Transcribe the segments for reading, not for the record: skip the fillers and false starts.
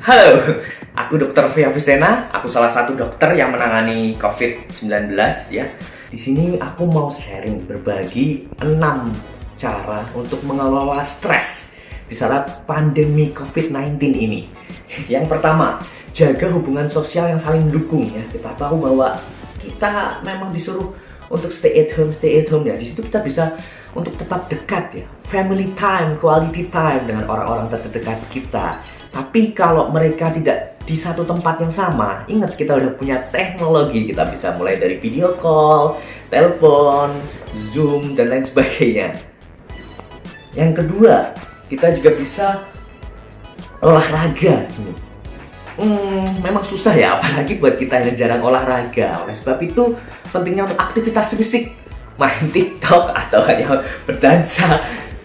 Halo, aku Dr. Via Vistena. Aku salah satu dokter yang menangani COVID-19 ya. Di sini aku mau sharing berbagi 6 cara untuk mengelola stres di saat pandemi COVID-19 ini. Yang pertama, jaga hubungan sosial yang saling mendukung ya. Kita tahu bahwa kita memang disuruh untuk stay at home ya. Di situ kita bisa untuk tetap dekat ya. Family time, quality time dengan orang-orang terdekat kita. Tapi kalau mereka tidak di satu tempat yang sama, ingat kita udah punya teknologi, kita bisa mulai dari video call, telepon, Zoom, dan lain sebagainya. Yang kedua, kita juga bisa olahraga. Memang susah ya, apalagi buat kita yang jarang olahraga. Oleh sebab itu, pentingnya untuk aktivitas fisik, main TikTok atau hanya berdansa.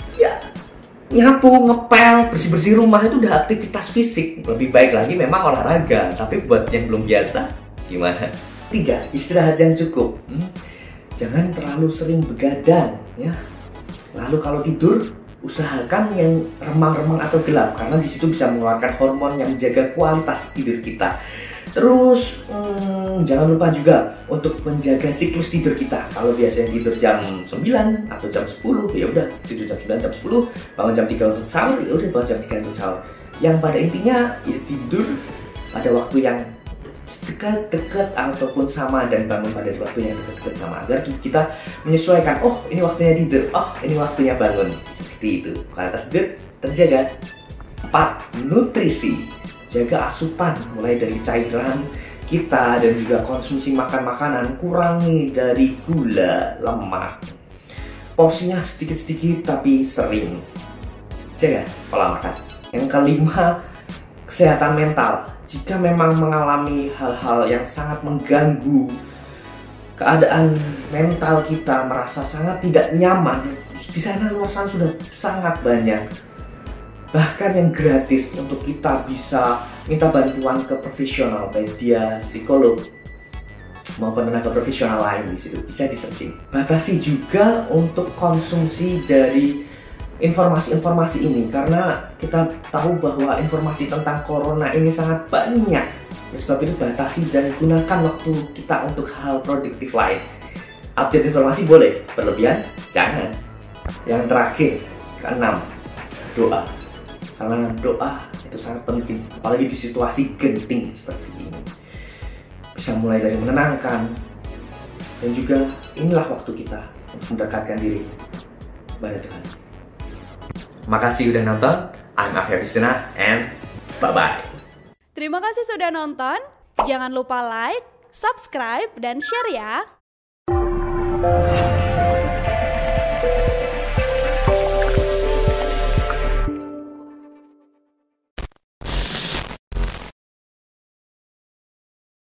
Nyapu, ngepel, bersih-bersih rumah itu udah aktivitas fisik. Lebih baik lagi memang olahraga. Tapi buat yang belum biasa, gimana? 3, istirahat yang cukup. Jangan terlalu sering begadang ya. Lalu kalau tidur, usahakan yang remang-remang atau gelap, karena di situ bisa mengeluarkan hormon yang menjaga kualitas tidur kita. Terus jangan lupa juga untuk menjaga siklus tidur kita. Kalau biasanya tidur jam 9 atau jam 10, ya udah tidur jam 9, jam 10, bangun jam 3 untuk sahur, ya udah bangun jam 3 untuk sahur. Yang pada intinya ya tidur pada waktu yang dekat-dekat ataupun sama, dan bangun pada waktu yang dekat-dekat sama, agar kita menyesuaikan. Oh, ini waktunya tidur, oh ini waktunya bangun. Seperti itu. Kualitas tidur terjaga. 4, nutrisi. Jaga asupan mulai dari cairan kita dan juga konsumsi makan-makanan, kurangi dari gula, lemak. Porsinya sedikit-sedikit tapi sering. Jaga pola makan. Yang kelima, kesehatan mental. Jika memang mengalami hal-hal yang sangat mengganggu keadaan mental kita, merasa sangat tidak nyaman, di sana luar sana sudah sangat banyak. Bahkan yang gratis untuk kita bisa minta bantuan ke profesional, baik dia psikolog maupun tenaga profesional lain, di situ bisa di-searching. Batasi juga untuk konsumsi dari informasi-informasi ini, karena kita tahu bahwa informasi tentang corona ini sangat banyak. Oleh sebab itu batasi dan gunakan waktu kita untuk hal produktif lain. Update informasi boleh, berlebihan jangan. Yang terakhir, keenam, doa. Karena doa itu sangat penting, apalagi di situasi genting seperti ini. Bisa mulai dari menenangkan, dan juga inilah waktu kita untuk mendekatkan diri kepada Tuhan. Makasih udah nonton. I'm Afia Vistena and bye-bye. Terima kasih sudah nonton. Jangan lupa like, subscribe, dan share ya.